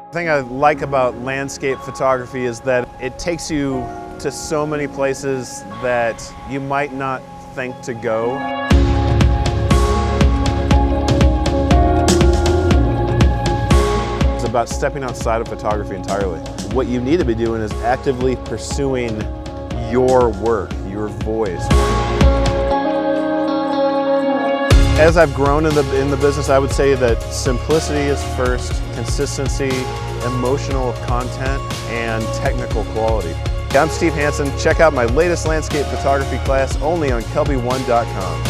The thing I like about landscape photography is that it takes you to so many places that you might not think to go. It's about stepping outside of photography entirely. What you need to be doing is actively pursuing your work, your voice. As I've grown in the business, I would say that simplicity is first, consistency, emotional content, and technical quality. I'm Steve Hansen. Check out my latest landscape photography class only on KelbyOne.com.